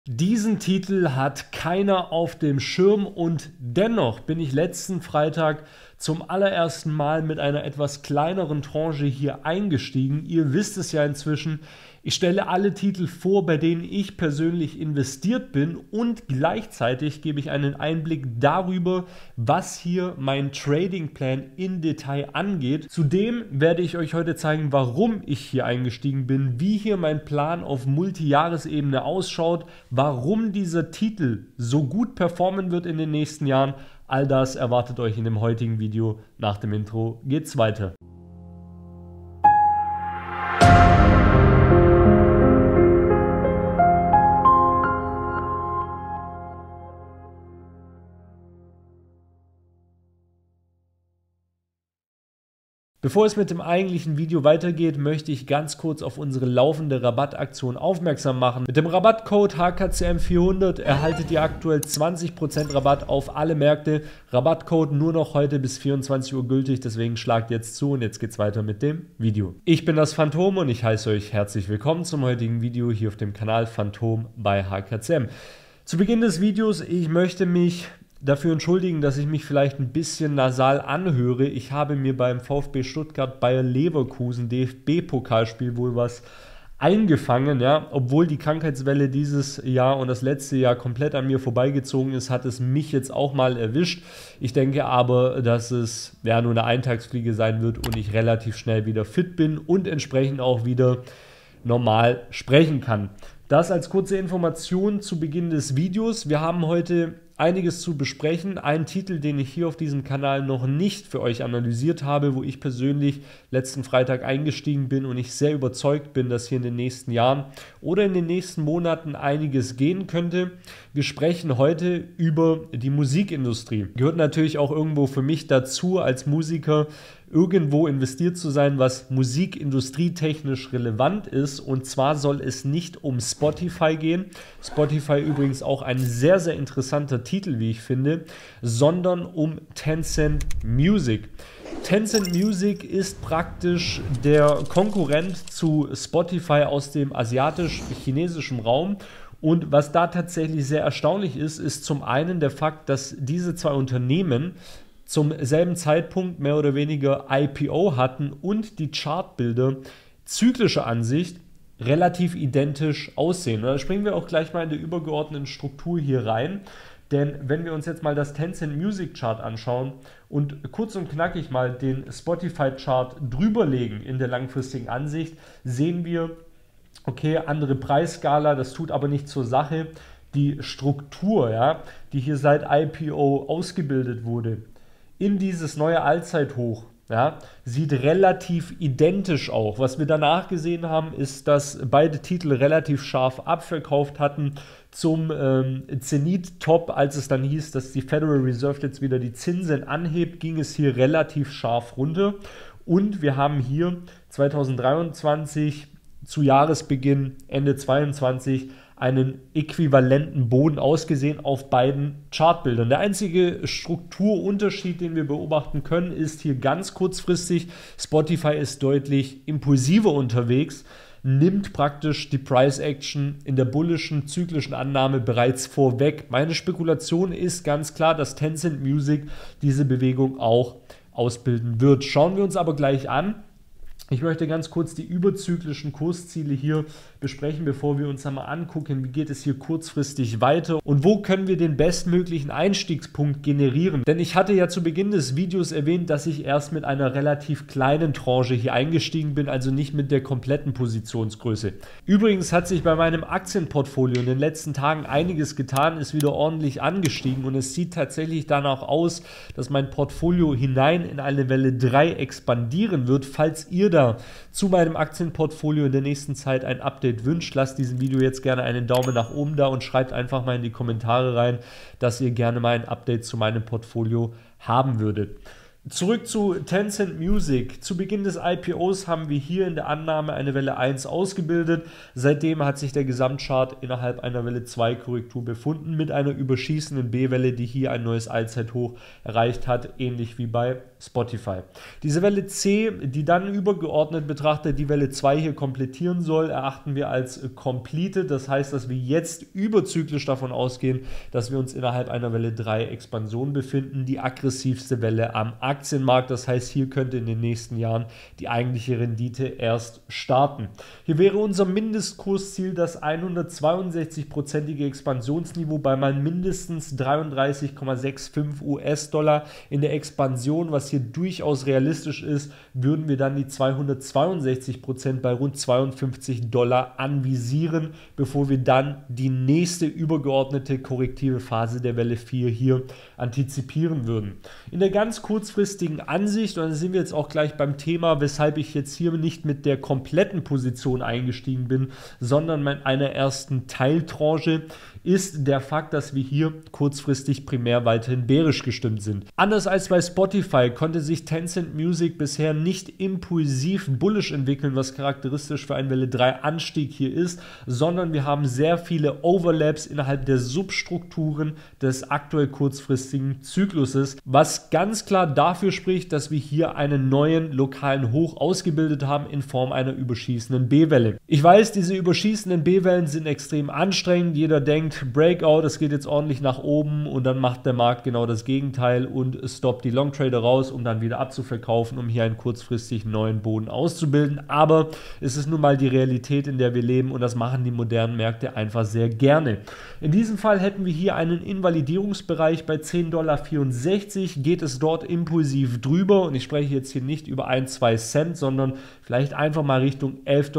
Diesen Titel hat keiner auf dem Schirm und dennoch bin ich letzten Freitag zum allerersten Mal mit einer etwas kleineren Tranche hier eingestiegen. Ihr wisst es ja inzwischen, ich stelle alle Titel vor, bei denen ich persönlich investiert bin und gleichzeitig gebe ich einen Einblick darüber, was hier mein Tradingplan im Detail angeht. Zudem werde ich euch heute zeigen, warum ich hier eingestiegen bin, wie hier mein Plan auf Multijahresebene ausschaut, warum dieser Titel so gut performen wird in den nächsten Jahren. All das erwartet euch in dem heutigen Video. Nach dem Intro geht's weiter. Bevor es mit dem eigentlichen Video weitergeht, möchte ich ganz kurz auf unsere laufende Rabattaktion aufmerksam machen. Mit dem Rabattcode HKCM400 erhaltet ihr aktuell 20% Rabatt auf alle Märkte. Rabattcode nur noch heute bis 24 Uhr gültig, deswegen schlagt jetzt zu und jetzt geht's weiter mit dem Video. Ich bin das Phantom und ich heiße euch herzlich willkommen zum heutigen Video hier auf dem Kanal Phantom bei HKCM. Zu Beginn des Videos, ich möchte mich dafür entschuldigen, dass ich mich vielleicht ein bisschen nasal anhöre. Ich habe mir beim VfB Stuttgart Bayer Leverkusen DFB-Pokalspiel wohl was eingefangen, ja. Obwohl die Krankheitswelle dieses Jahr und das letzte Jahr komplett an mir vorbeigezogen ist, hat es mich jetzt auch mal erwischt. Ich denke aber, dass es ja nur eine Eintagsfliege sein wird und ich relativ schnell wieder fit bin und entsprechend auch wieder normal sprechen kann. Das als kurze Information zu Beginn des Videos. Wir haben heute einiges zu besprechen. Ein Titel, den ich hier auf diesem Kanal noch nicht für euch analysiert habe, wo ich persönlich letzten Freitag eingestiegen bin und ich sehr überzeugt bin, dass hier in den nächsten Jahren oder in den nächsten Monaten einiges gehen könnte. Wir sprechen heute über die Musikindustrie. Gehört natürlich auch irgendwo für mich dazu, als Musiker irgendwo investiert zu sein, was musikindustrietechnisch relevant ist. Und zwar soll es nicht um Spotify gehen. Spotify übrigens auch ein sehr, sehr interessanter Titel, wie ich finde, sondern um Tencent Music. Tencent Music ist praktisch der Konkurrent zu Spotify aus dem asiatisch-chinesischen Raum. Und was da tatsächlich sehr erstaunlich ist, ist zum einen der Fakt, dass diese zwei Unternehmen zum selben Zeitpunkt mehr oder weniger IPO hatten und die Chartbilder zyklischer Ansicht relativ identisch aussehen. Und da springen wir auch gleich mal in der übergeordneten Struktur hier rein. Denn wenn wir uns jetzt mal das Tencent Music Chart anschauen und kurz und knackig mal den Spotify Chart drüberlegen in der langfristigen Ansicht, sehen wir, okay, andere Preisskala, das tut aber nichts zur Sache. Die Struktur, ja, die hier seit IPO ausgebildet wurde, in dieses neue Allzeithoch, ja, sieht relativ identisch aus. Was wir danach gesehen haben, ist, dass beide Titel relativ scharf abverkauft hatten zum Zenit-Top. Als es dann hieß, dass die Federal Reserve jetzt wieder die Zinsen anhebt, ging es hier relativ scharf runter. Und wir haben hier 2023 zu Jahresbeginn, Ende 2022, einen äquivalenten Boden ausgesehen auf beiden Chartbildern. Der einzige Strukturunterschied, den wir beobachten können, ist hier ganz kurzfristig. Spotify ist deutlich impulsiver unterwegs, nimmt praktisch die Price Action in der bullischen, zyklischen Annahme bereits vorweg. Meine Spekulation ist ganz klar, dass Tencent Music diese Bewegung auch ausbilden wird. Schauen wir uns aber gleich an. Ich möchte ganz kurz die überzyklischen Kursziele hier besprechen, bevor wir uns einmal angucken, wie geht es hier kurzfristig weiter und wo können wir den bestmöglichen Einstiegspunkt generieren. Denn ich hatte ja zu Beginn des Videos erwähnt, dass ich erst mit einer relativ kleinen Tranche hier eingestiegen bin, also nicht mit der kompletten Positionsgröße. Übrigens hat sich bei meinem Aktienportfolio in den letzten Tagen einiges getan, ist wieder ordentlich angestiegen und es sieht tatsächlich danach aus, dass mein Portfolio hinein in eine Welle 3 expandieren wird. Falls ihr da zu meinem Aktienportfolio in der nächsten Zeit ein Update wünscht, lasst diesem Video jetzt gerne einen Daumen nach oben da und schreibt einfach mal in die Kommentare rein, dass ihr gerne mal ein Update zu meinem Portfolio haben würdet. Zurück zu Tencent Music. Zu Beginn des IPOs haben wir hier in der Annahme eine Welle 1 ausgebildet. Seitdem hat sich der Gesamtchart innerhalb einer Welle 2 Korrektur befunden mit einer überschießenden B-Welle, die hier ein neues Allzeithoch erreicht hat, ähnlich wie bei Spotify. Diese Welle C, die dann übergeordnet betrachtet die Welle 2 hier komplettieren soll, erachten wir als completed. Das heißt, dass wir jetzt überzyklisch davon ausgehen, dass wir uns innerhalb einer Welle 3 Expansion befinden, die aggressivste Welle am Aktienmarkt. Das heißt, hier könnte in den nächsten Jahren die eigentliche Rendite erst starten. Hier wäre unser Mindestkursziel das 162%ige Expansionsniveau bei mal mindestens 33,65 US-Dollar. In der Expansion, was hier durchaus realistisch ist, würden wir dann die 262% bei rund 52 Dollar anvisieren, bevor wir dann die nächste übergeordnete korrektive Phase der Welle 4 hier antizipieren würden. In der ganz kurzfristigen Ansicht, und da sind wir jetzt auch gleich beim Thema, weshalb ich jetzt hier nicht mit der kompletten Position eingestiegen bin, sondern mit einer ersten Teiltranche, ist der Fakt, dass wir hier kurzfristig primär weiterhin bärisch gestimmt sind. Anders als bei Spotify konnte sich Tencent Music bisher nicht impulsiv bullish entwickeln, was charakteristisch für einen Welle 3 Anstieg hier ist, sondern wir haben sehr viele Overlaps innerhalb der Substrukturen des aktuell kurzfristigen Zykluses, was ganz klar dafür spricht, dass wir hier einen neuen lokalen Hoch ausgebildet haben in Form einer überschießenden B-Welle. Ich weiß, diese überschießenden B-Wellen sind extrem anstrengend. Jeder denkt, Breakout, es geht jetzt ordentlich nach oben und dann macht der Markt genau das Gegenteil und stoppt die Long Trader raus, um dann wieder abzuverkaufen, um hier einen kurzfristig neuen Boden auszubilden. Aber es ist nun mal die Realität, in der wir leben, und das machen die modernen Märkte einfach sehr gerne. In diesem Fall hätten wir hier einen Invalidierungsbereich bei 10,64 $. Geht es dort impulsiv drüber, und ich spreche jetzt hier nicht über 1-2 Cent, sondern vielleicht einfach mal Richtung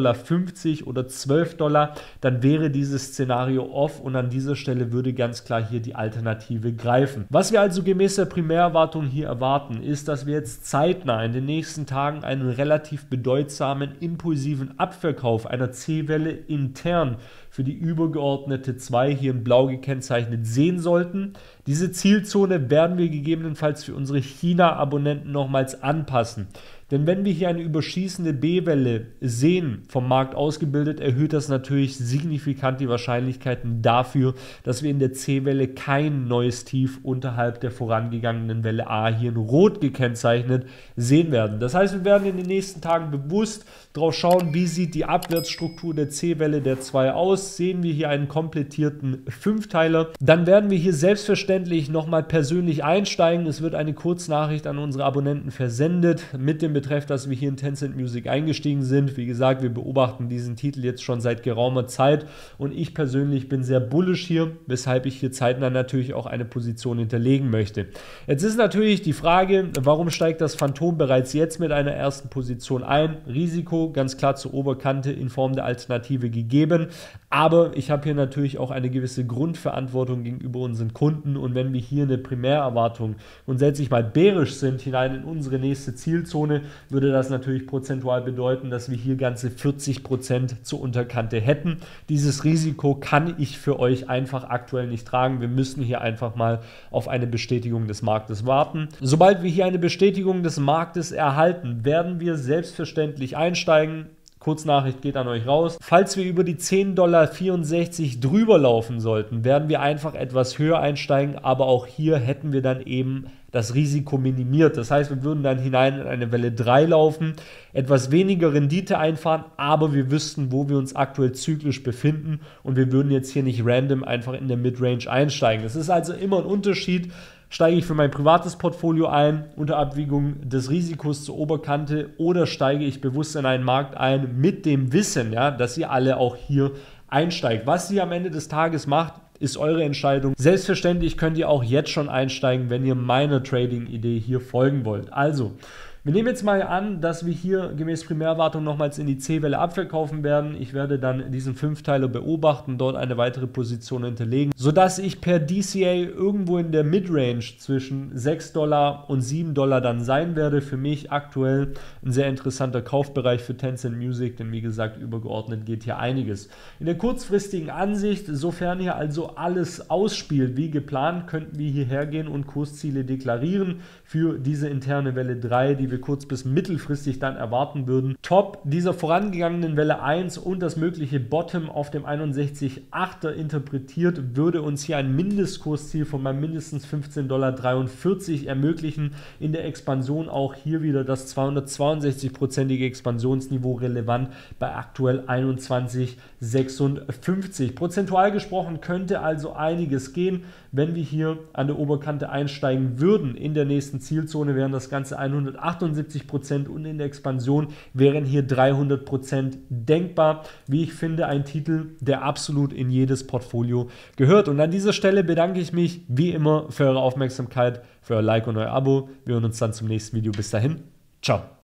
11,50 $ oder 12 $, dann wäre dieses Szenario off, und an dieser Stelle würde ganz klar hier die Alternative greifen. Was wir also gemäß der Primärerwartung hier erwarten, ist, dass wir jetzt zeitnah in den nächsten Tagen einen relativ bedeutsamen impulsiven Abverkauf einer C-Welle intern für die übergeordnete 2 hier in blau gekennzeichnet sehen sollten. Diese Zielzone werden wir gegebenenfalls für unsere China-Abonnenten nochmals anpassen. Denn wenn wir hier eine überschießende B-Welle sehen, vom Markt ausgebildet, erhöht das natürlich signifikant die Wahrscheinlichkeiten dafür, dass wir in der C-Welle kein neues Tief unterhalb der vorangegangenen Welle A hier in Rot gekennzeichnet sehen werden. Das heißt, wir werden in den nächsten Tagen bewusst drauf schauen, wie sieht die Abwärtsstruktur der C-Welle der 2 aus. Sehen wir hier einen komplettierten Fünfteiler, dann werden wir hier selbstverständlich nochmal persönlich einsteigen. Es wird eine Kurznachricht an unsere Abonnenten versendet mit dem Betreff, dass wir hier in Tencent Music eingestiegen sind. Wie gesagt, wir beobachten diesen Titel jetzt schon seit geraumer Zeit, und ich persönlich bin sehr bullish hier, weshalb ich hier zeitnah natürlich auch eine Position hinterlegen möchte. Jetzt ist natürlich die Frage, warum steigt das Phantom bereits jetzt mit einer ersten Position ein? Risiko ganz klar zur Oberkante in Form der Alternative gegeben, aber ich habe hier natürlich auch eine gewisse Grundverantwortung gegenüber unseren Kunden, und wenn wir hier eine Primärerwartung grundsätzlich mal bärisch sind hinein in unsere nächste Zielzone, würde das natürlich prozentual bedeuten, dass wir hier ganze 40% zur Unterkante hätten. Dieses Risiko kann ich für euch einfach aktuell nicht tragen. Wir müssen hier einfach mal auf eine Bestätigung des Marktes warten. Sobald wir hier eine Bestätigung des Marktes erhalten, werden wir selbstverständlich einsteigen. Kurznachricht geht an euch raus. Falls wir über die 10,64 $ drüber laufen sollten, werden wir einfach etwas höher einsteigen, aber auch hier hätten wir dann eben das Risiko minimiert. Das heißt, wir würden dann hinein in eine Welle 3 laufen, etwas weniger Rendite einfahren, aber wir wüssten, wo wir uns aktuell zyklisch befinden, und wir würden jetzt hier nicht random einfach in der Midrange einsteigen. Das ist also immer ein Unterschied. Steige ich für mein privates Portfolio ein, unter Abwägung des Risikos zur Oberkante, oder steige ich bewusst in einen Markt ein mit dem Wissen, ja, dass ihr alle auch hier einsteigt. Was ihr am Ende des Tages macht, ist eure Entscheidung. Selbstverständlich könnt ihr auch jetzt schon einsteigen, wenn ihr meiner Trading-Idee hier folgen wollt. Also, Wir nehmen jetzt mal an, dass wir hier gemäß Primärwartung nochmals in die C-Welle abverkaufen werden. Ich werde dann diesen Fünfteiler beobachten, dort eine weitere Position hinterlegen, sodass ich per DCA irgendwo in der Midrange zwischen $6 und $7 dann sein werde. Für mich aktuell ein sehr interessanter Kaufbereich für Tencent Music, denn wie gesagt, übergeordnet geht hier einiges. In der kurzfristigen Ansicht, sofern hier also alles ausspielt wie geplant, könnten wir hierher gehen und Kursziele deklarieren für diese interne Welle 3, die wir kurz- bis mittelfristig dann erwarten würden. Top dieser vorangegangenen Welle 1 und das mögliche Bottom auf dem 61,8er interpretiert, würde uns hier ein Mindestkursziel von mal mindestens $15,43 ermöglichen. In der Expansion auch hier wieder das 262-prozentige Expansionsniveau relevant bei aktuell 21,56. Prozentual gesprochen könnte also einiges gehen. Wenn wir hier an der Oberkante einsteigen würden, in der nächsten Zielzone wären das Ganze 178% und in der Expansion wären hier 300% denkbar. Wie ich finde, ein Titel, der absolut in jedes Portfolio gehört. Und an dieser Stelle bedanke ich mich wie immer für eure Aufmerksamkeit, für euer Like und euer Abo. Wir hören uns dann zum nächsten Video. Bis dahin, ciao.